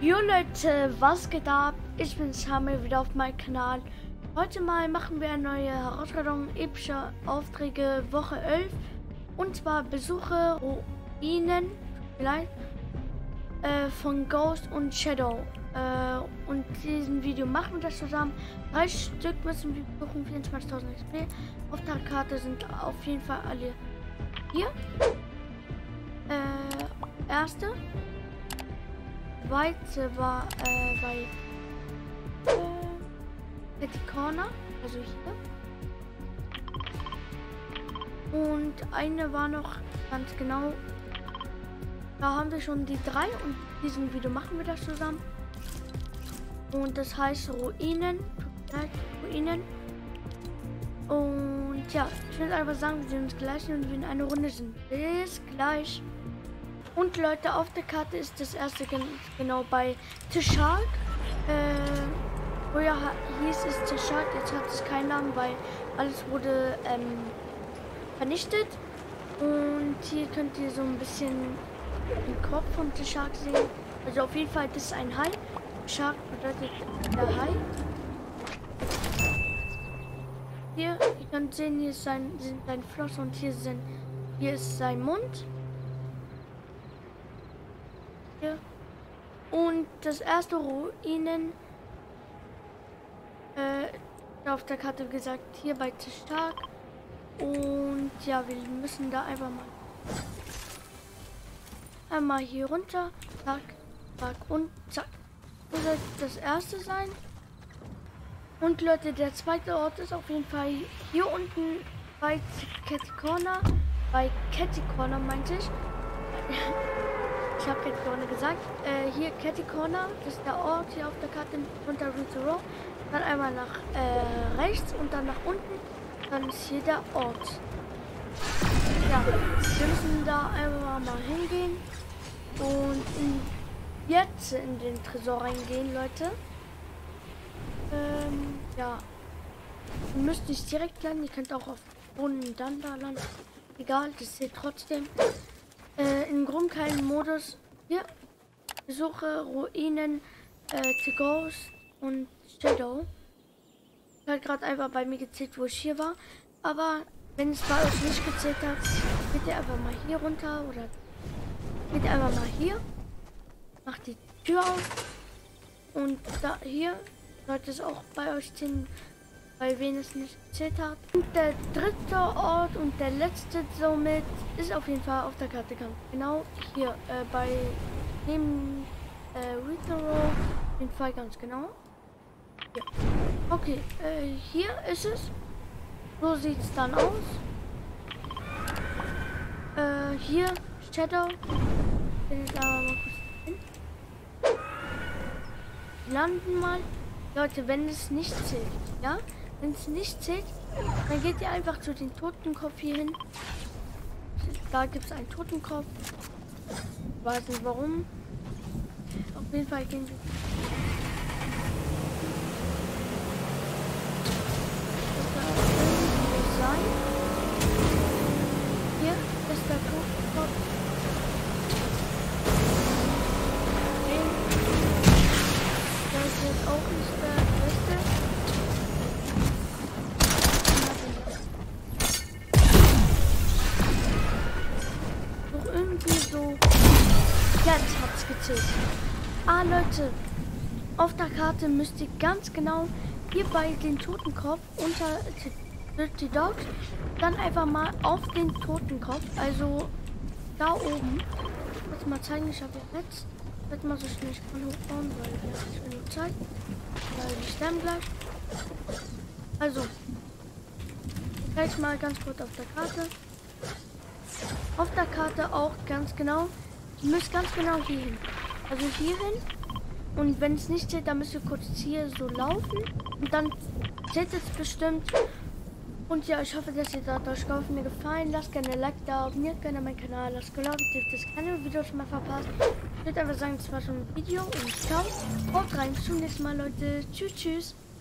Jo Leute, was geht ab? Ich bin Samuel, wieder auf meinem Kanal. Heute mal machen wir eine neue Herausforderung, epische Aufträge Woche 11. Und zwar besuche Ruinen, vielleicht, von Ghost und Shadow. Und diesen Video machen wir das zusammen. 3 Stück müssen wir besuchen, 24.000 XP. Auf der Karte sind auf jeden Fall alle hier. Erste. Zweite war bei Petty Corner, also hier. Und eine war noch ganz genau. Da haben wir schon die 3 und in diesem Video machen wir das zusammen. Und das heißt Ruinen. Und ja, ich will einfach sagen, wir sehen uns gleich, wenn wir in einer Runde sind. Bis gleich. Und Leute, auf der Karte ist das erste genau bei The Shark. Früher hieß es The Shark, jetzt hat es keinen Namen, weil alles wurde vernichtet. Und hier könnt ihr so ein bisschen den Kopf von The Shark sehen. Also auf jeden Fall, das ist ein Hai. Shark bedeutet der Hai. Hier, ihr könnt sehen, hier ist sind seine Flossen und hier ist sein Mund. Und das erste Ruinen auf der Karte, wie gesagt, hier bei The Shark. Und ja, wir müssen da einfach einmal hier runter, zack, zack und zack. Das soll das erste sein. Und Leute, der zweite Ort ist auf jeden Fall hier unten bei Catty Corner. Bei Catty Corner meinte ich. Ich habe Catty Corner gesagt. Hier Catty Corner, das ist der Ort hier auf der Karte unter Route Row. Dann einmal nach rechts und dann nach unten. Dann ist hier der Ort. Ja, wir müssen da einfach mal hingehen und jetzt in den Tresor reingehen, Leute. Ja, ihr müsst nicht direkt landen, ihr könnt auch auf Boden dann da landen. Egal, das seht trotzdem. In keinen Modus. Hier, besuche Ruinen, The Ghost und Shadow. Hat gerade einfach bei mir gezählt, wo ich hier war. Aber wenn es bei euch nicht gezählt hat, geht ihr einfach mal hier runter oder geht ihr einfach mal hier. Macht die Tür auf. Und da hier sollte es auch bei euch zählen, bei wen es nicht gezählt hat. Und der dritte Ort und der letzte somit ist auf jeden Fall auf der Karte ganz genau hier bei dem Retro auf jeden Fall ganz genau. Ja. Okay, hier ist es. So sieht es dann aus. Hier Shadow. Bin ich aber mal kurz hin. Landen mal. Leute, wenn es nicht zählt, ja? Wenn es nicht zählt, dann geht ihr einfach zu den Totenkopf hier hin. Da gibt es einen Totenkopf. Ich weiß nicht warum. Auf jeden Fall gehen wir. Das darf irgendwie sein. Hier ist der Totenkopf. Das ist jetzt auch nicht der beste. Doch irgendwie so. Jetzt hat's gezählt. Ah Leute, auf der Karte müsst ihr ganz genau hier bei den Totenkopf unter Dirty Dogs dann einfach mal auf den Totenkopf, also da oben. Ich will mal zeigen, ich habe ja jetzt. Ich werde mal so schnell ich kann hochbauen, weil ich will nur Zeit. Weil die sterben gleich. Also, gleich mal ganz kurz auf der Karte. Auf der Karte auch ganz genau. Ihr müsst ganz genau hier hin. Also hier hin. Und wenn es nicht zählt, dann müsst ihr kurz hier so laufen. Und dann zählt es bestimmt. Und ja, ich hoffe, dass ihr da durchgelaufen mir gefallen. Lasst gerne ein Like da, abonniert gerne meinen Kanal. Lasst gelaufen, dürft ihr keine Videos mehr verpasst. Ich würde einfach sagen, das war schon ein Video. Und ciao. Haut rein. Bis zum nächsten Mal, Leute. Tschüss, tschüss.